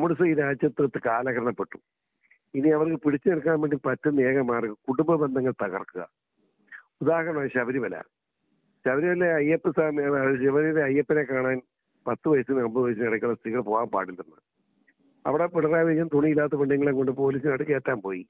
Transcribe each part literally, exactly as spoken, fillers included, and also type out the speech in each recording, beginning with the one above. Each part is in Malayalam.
കമ്മ്യൂണിസം ഈ രാജ്യത്ത് കാലഹരണപ്പെട്ടു. ഇനി അവർക്ക് പിടിച്ചു നിൽക്കാൻ വേണ്ടി പറ്റുന്ന ഏക മാർഗം കുടുംബ ബന്ധങ്ങൾ തകർക്കുക. ഉദാഹരണമായി ശബരിമല. ശബരിമല അയ്യപ്പ സ്വാമി ശബരിമല അയ്യപ്പനെ കാണാൻ പത്ത് വയസ്സിന് അമ്പത് വയസ്സിന് ഇടയ്ക്കുള്ള സ്ത്രീകൾ പോകാൻ പാടില്ലെന്ന്. അവിടെ പിണറായി വിജയൻ തുണിയില്ലാത്ത പെണ്ണുങ്ങളെ കൊണ്ട് പോലീസിനോട് കയറ്റാൻ പോയി.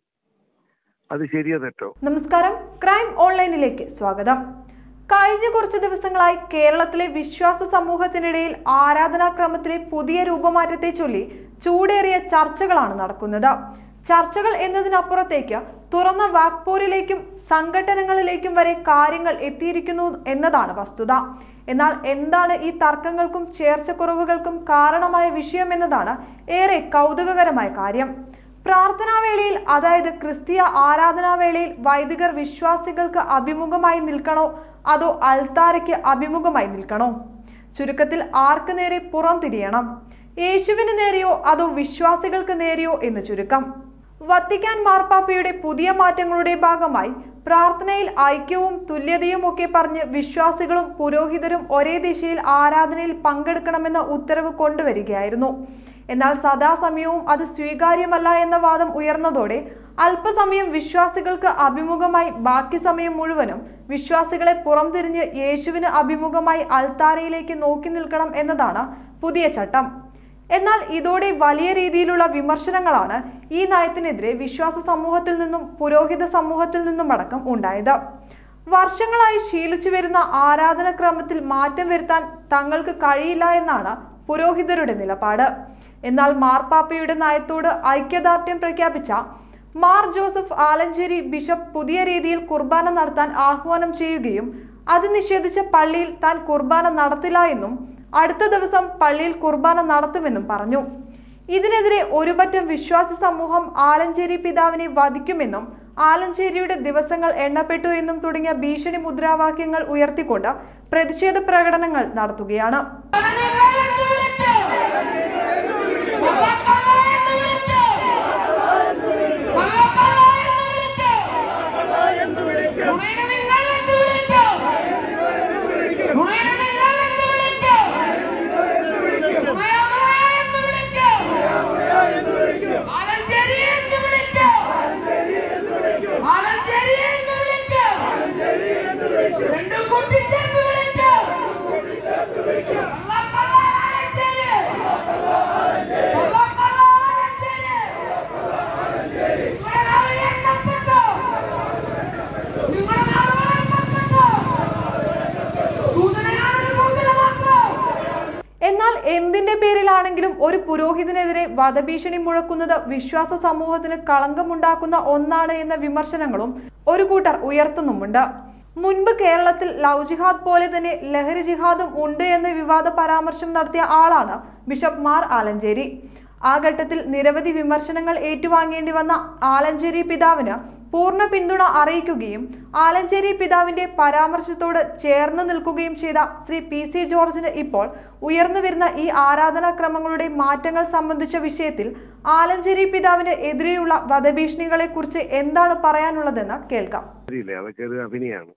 അത് ശരിയോ തെറ്റോ? നമസ്കാരം, ക്രൈം ഓൺലൈനിലേക്ക് സ്വാഗതം. കഴിഞ്ഞ കുറച്ച് ദിവസങ്ങളായി കേരളത്തിലെ വിശ്വാസ സമൂഹത്തിനിടയിൽ ആരാധനാക്രമത്തിലെ പുതിയ രൂപമാറ്റത്തെ ചൊല്ലി ചൂടേറിയ ചർച്ചകളാണ് നടക്കുന്നത്. ചർച്ചകൾ എന്നതിനപ്പുറത്തേക്ക് തുറന്ന വാക്പോരിലേക്കും സംഘടനകളിലേക്കും വരെ കാര്യങ്ങൾ എത്തിയിരിക്കുന്നു എന്നതാണ് വസ്തുത. എന്നാൽ എന്താണ് ഈ തർക്കങ്ങൾക്കും ചേർച്ചക്കുറവുകൾക്കും കാരണമായ വിഷയം എന്നതാണ് ഏറെ കൗതുകകരമായ കാര്യം. പ്രാർത്ഥനാവേളയിൽ, അതായത് ക്രിസ്തീയ ആരാധനാവേളയിൽ വൈദികർ വിശ്വാസികൾക്ക് അഭിമുഖമായി നിൽക്കണോ അതോ അൾത്താരയ്ക്ക് അഭിമുഖമായി നിൽക്കണോ? ചുരുക്കത്തിൽ ആർക്ക് നേരെ പുറം തിരിയണം? യേശുവിന് നേരെയോ അതോ വിശ്വാസികൾക്ക് നേരെയോ എന്ന് ചുരുക്കം. വത്തിക്കാൻ മാർപ്പാപ്പയുടെ പുതിയ മാറ്റങ്ങളുടെ ഭാഗമായി പ്രാർത്ഥനയിൽ ഐക്യവും തുല്യതയും ഒക്കെ പറഞ്ഞ് വിശ്വാസികളും പുരോഹിതരും ഒരേ ദിശയിൽ ആരാധനയിൽ പങ്കെടുക്കണമെന്ന ഉത്തരവ് കൊണ്ടുവരികയായിരുന്നു. എന്നാൽ സദാസമയവും അത് സ്വീകാര്യമല്ല എന്ന വാദം ഉയർന്നതോടെ അല്പസമയം വിശ്വാസികൾക്ക് അഭിമുഖമായി ബാക്കി സമയം മുഴുവനും വിശ്വാസികളെ പുറംതിരിഞ്ഞ് യേശുവിന് അഭിമുഖമായി അൾത്താരയിലേക്ക് നോക്കി നിൽക്കണം എന്നതാണ് പുതിയ ചട്ടം. എന്നാൽ ഇതോടെ വലിയ രീതിയിലുള്ള വിമർശനങ്ങളാണ് ഈ നയത്തിനെതിരെ വിശ്വാസ സമൂഹത്തിൽ നിന്നും പുരോഹിത സമൂഹത്തിൽ നിന്നും അടക്കം ഉണ്ടായത്. വർഷങ്ങളായി ശീലിച്ചു വരുന്ന ആരാധനാക്രമത്തിൽ മാറ്റം വരുത്താൻ തങ്ങൾക്ക് കഴിയില്ല എന്നാണ് പുരോഹിതരുടെ നിലപാട്. എന്നാൽ മാർപ്പാപ്പയുടെ നയത്തോട് ഐക്യദാർഢ്യം പ്രഖ്യാപിച്ച മാർ ജോസഫ് ആലഞ്ചേരി ബിഷപ്പ് പുതിയ രീതിയിൽ കുർബാന നടത്താൻ ആഹ്വാനം ചെയ്യുകയും അത് നിഷേധിച്ച പള്ളിയിൽ താൻ കുർബാന നടത്തില്ല എന്നും അടുത്ത ദിവസം പള്ളിയിൽ കുർബാന നടത്തുമെന്നും പറഞ്ഞു. ഇതിനെതിരെ ഒരുപറ്റം വിശ്വാസി സമൂഹം ആലഞ്ചേരി പിതാവിനെ വധിക്കുമെന്നും ആലഞ്ചേരിയുടെ ദിവസങ്ങൾ എണ്ണപ്പെട്ടു എന്നും തുടങ്ങിയ ഭീഷണി മുദ്രാവാക്യങ്ങൾ ഉയർത്തിക്കൊണ്ട് പ്രതിഷേധ പ്രകടനങ്ങൾ നടത്തുകയാണ്. എന്നാൽ എന്തിന്റെ പേരിലാണെങ്കിലും ഒരു പുരോഹിതനെതിരെ വധഭീഷണി മുഴക്കുന്നത് വിശ്വാസ സമൂഹത്തിന് കളങ്കമുണ്ടാക്കുന്ന ഒന്നാണ് എന്ന വിമർശനങ്ങളും ഒരു കൂട്ടർ ഉയർത്തുന്നുമുണ്ട്. മുൻപ് കേരളത്തിൽ ലവ് ജിഹാദ് പോലെ തന്നെ ലഹരി ജിഹാദും ഉണ്ട് എന്ന വിവാദ പരാമർശം നടത്തിയ ആളാണ് ബിഷപ്പ് മാർ ആലഞ്ചേരി. ആ ഘട്ടത്തിൽ നിരവധി വിമർശനങ്ങൾ ഏറ്റുവാങ്ങേണ്ടി വന്ന ആലഞ്ചേരി പിതാവിന് പൂർണ്ണ പിന്തുണ അറിയിക്കുകയും ആലഞ്ചേരി പിതാവിന്റെ പരാമർശത്തോട് ചേർന്ന് നിൽക്കുകയും ചെയ്ത ശ്രീ പി സി ജോർജിന് ഇപ്പോൾ ഉയർന്നു വരുന്ന ഈ ആരാധനാക്രമങ്ങളുടെ മാറ്റങ്ങൾ സംബന്ധിച്ച വിഷയത്തിൽ ആലഞ്ചേരി പിതാവിന് എതിരെയുള്ള വധഭീഷണികളെ കുറിച്ച് എന്താണ് പറയാനുള്ളതെന്ന് കേൾക്കാം. അഭിനയാണ്.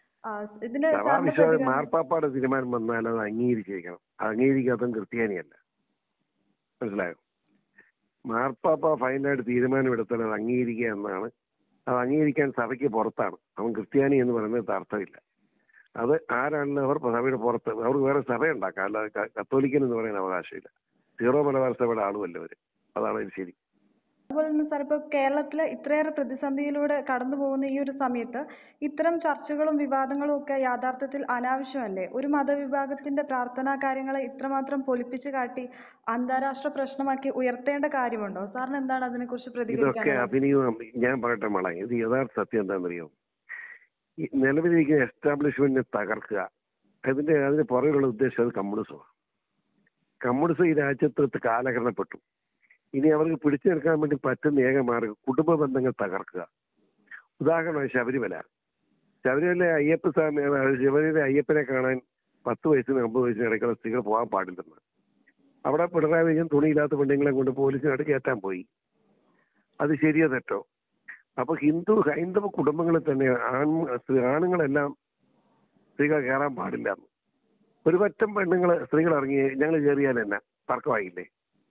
മാർപ്പാപ്പാടെ തീരുമാനം വന്നാൽ അത് അംഗീകരിച്ചേക്കണം. അംഗീകരിക്കാത്ത ക്രിസ്ത്യാനിയല്ല. മനസ്സിലായോ? മാർപ്പാപ്പ ഫൈനലായിട്ട് തീരുമാനമെടുത്താൽ അത് അംഗീകരിക്കുക എന്നാണ്. അത് അംഗീകരിക്കാൻ സഭയ്ക്ക് പുറത്താണ്. അവൻ ക്രിസ്ത്യാനി എന്ന് പറയുന്നത് അർത്ഥമില്ല. അത് ആരാണെന്ന് അവർ സഭയുടെ പുറത്ത് അവർക്ക് വേറെ സഭ ഉണ്ടാക്കാം. അല്ലാതെ കത്തോലിക്കൻ എന്ന് പറയാൻ അവകാശമില്ല. സീറോ മലബാർ സഭയുടെ ആളുമല്ല അവർ. അതാണ് ഇത് ശരി. അതുപോലെ തന്നെ സാർ, ഇപ്പോൾ കേരളത്തിലെ ഇത്രയേറെ പ്രതിസന്ധിയിലൂടെ കടന്നു പോകുന്ന ഈ ഒരു സമയത്ത് ഇത്തരം ചർച്ചകളും വിവാദങ്ങളും ഒക്കെ യാഥാർത്ഥ്യത്തിൽ അനാവശ്യമല്ലേ? ഒരു മതവിഭാഗത്തിന്റെ പ്രാർത്ഥനാ കാര്യങ്ങളെ ഇത്രമാത്രം പൊലിപ്പിച്ചു കാട്ടി അന്താരാഷ്ട്ര പ്രശ്നമാക്കി ഉയർത്തേണ്ട കാര്യമുണ്ടോ? സാറിന് എന്താണ് അതിനെക്കുറിച്ച് പ്രതികരിക്കാൻ? ഇതൊക്കെ അഭിനയം. ഞാൻ പറയട്ടെ മോളെ, ഇത് യഥാർത്ഥ സത്യം എന്താണെന്നറിയോ? ഈ നിലവിലിരിക്കുന്ന എസ്റ്റാബ്ലിഷ്മെന്റിനെ തകർക്കുക, അതിന്റെ അതിന് പുറകിലുള്ള ഉദ്ദേശം അത് കമ്മ്യൂണിസമാണ്. കമ്മ്യൂണിസം ഈ രാജ്യത്ത് കാലഹരണപ്പെട്ടു. ഇനി അവർക്ക് പിടിച്ചു നിൽക്കാൻ വേണ്ടി പറ്റുന്ന ഏക മാർഗം കുടുംബ ബന്ധങ്ങൾ തകർക്കുക. ഉദാഹരണമായി ശബരിമല. ശബരിമല അയ്യപ്പ സ്വാമി ശബരിമല അയ്യപ്പനെ കാണാൻ പത്ത് വയസ്സിന് അമ്പത് വയസ്സിന് ഇടയ്ക്കുള്ള സ്ത്രീകൾ പോകാൻ പാടില്ലെന്ന്. അവിടെ പിണറായി വിജയൻ തുണിയില്ലാത്ത പെണ്ണുങ്ങളെ കൊണ്ട് പോലീസിനോട് കയറ്റാൻ പോയി. അത് ശരിയോ തെറ്റോ? അപ്പൊ ഹിന്ദു ഹൈന്ദവ കുടുംബങ്ങളിൽ തന്നെ ആൺ ആണുങ്ങളെല്ലാം സ്ത്രീകൾ കയറാൻ പാടില്ല. ഒരു പറ്റം പെണ്ണുങ്ങൾ സ്ത്രീകൾ ഇറങ്ങി ഞങ്ങൾ കയറിയാൽ തന്നെ തർക്കമായില്ലേ?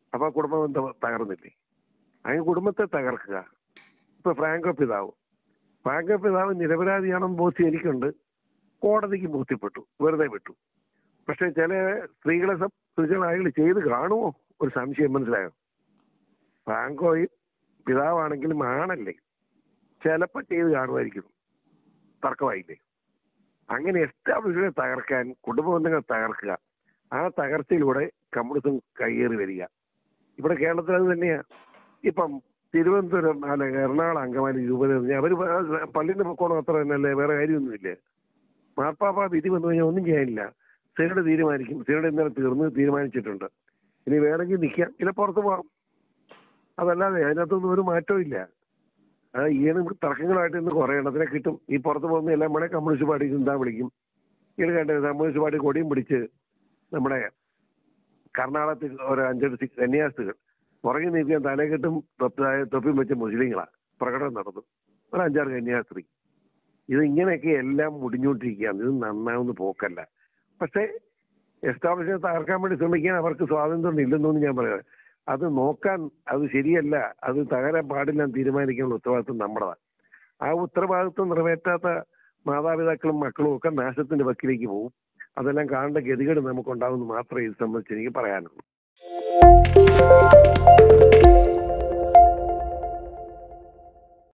അപ്പൊ കുടുംബം എന്താ തകർന്നില്ലേ? അങ്ങനെ കുടുംബത്തെ തകർക്കുക. ഇപ്പൊ ഫ്രാങ്കോ പിതാവ് ഫ്രാങ്കോ പിതാവ് നിരപരാധിയാണെന്ന് ബോധ്യം എനിക്കുണ്ട്. കോടതിക്ക് ബോധ്യപ്പെട്ടു, വെറുതെ വിട്ടു. പക്ഷെ ചില സ്ത്രീകളെ സംബന്ധിച്ചാൽ അയാൾ ചെയ്ത് കാണുമോ ഒരു സംശയം. മനസ്സിലായോ? ഫ്രാങ്കോയും പിതാവാണെങ്കിലും ആണല്ലേ, ചിലപ്പോൾ ചെയ്ത് കാണുമായിരിക്കും. തർക്കമായില്ലേ? അങ്ങനെ എസ്റ്റാബ്ലിഷ്മെന്റ് തകർക്കാൻ കുടുംബബന്ധങ്ങൾ തകർക്കുക, ആ തകർച്ചയിലൂടെ കമ്മ്യൂണിസം കയ്യേറി വരിക. ഇവിടെ കേരളത്തിൽ അത് തന്നെയാ. ഇപ്പം തിരുവനന്തപുരം അല്ല എറണാകുളം അങ്കമാലി രൂപത അവർ പള്ളിന്റെ പൊക്കോണം അത്ര തന്നെയല്ലേ, വേറെ കാര്യമൊന്നുമില്ല. മാർപ്പാപ്പ വിധി വന്നു കഴിഞ്ഞാൽ ഒന്നും ചെയ്യാനില്ല. സിനഡ് തീരുമാനിക്കും. സിനഡ് ഇന്നലെ തീർന്ന് തീരുമാനിച്ചിട്ടുണ്ട്. ഇനി വേണമെങ്കിൽ നിൽക്കാം, ഇല്ല പുറത്ത് പോകാം. അതല്ലാതെ അതിനകത്തൊന്നും ഒരു മാറ്റവും ഇല്ല. അത് ഈയനും തർക്കങ്ങളായിട്ട് ഇന്ന് കുറേ എണ്ണത്തിനെ കിട്ടും. ഈ പുറത്ത് പോകുന്ന എല്ലാം വേണേൽ കമ്മ്യൂണിസ്റ്റ് പാർട്ടി ചിന്താ വിളിക്കും. ഇത് കണ്ടത് കമ്മ്യൂണിസ്റ്റ് പാർട്ടി കൊടിയും പിടിച്ച് നമ്മുടെ കർണാടകത്തിൽ ഒരു അഞ്ചെട്ട് കന്യാസ്ത്രീകൾ പുറകെ നീക്കാൻ തലകെട്ടും തൊപ്പിയും വെച്ച മുസ്ലിങ്ങളാണ് പ്രകടനം നടന്നു. ഒരു അഞ്ചാറ് കന്യാസ്ത്രീ. ഇത് ഇങ്ങനെയൊക്കെ എല്ലാം മുടിഞ്ഞുകൊണ്ടിരിക്കുകയാണ്. ഇത് നന്നാവുന്ന പോക്കല്ല. പക്ഷേ എസ്റ്റാബ്ലിഷ്മെന്റ് തകർക്കാൻ വേണ്ടി ശ്രമിക്കാൻ അവർക്ക് സ്വാതന്ത്ര്യം ഇല്ലെന്നൊന്നും ഞാൻ പറയാം. അത് നോക്കാൻ അത് ശരിയല്ല, അത് തകരാൻ പാടില്ല തീരുമാനിക്കാനുള്ള ഉത്തരവാദിത്വം നമ്മുടേതാണ്. ആ ഉത്തരവാദിത്വം നിറവേറ്റാത്ത മാതാപിതാക്കളും മക്കളും ഒക്കെ നാശത്തിന്റെ വക്കിലേക്ക് പോകും. അതെല്ലാം കാണേണ്ട ഗതികേട് നമുക്കുണ്ടാവുമെന്ന് മാത്രമേ ഇത് സംബന്ധിച്ച് എനിക്ക് പറയാനുള്ളൂ.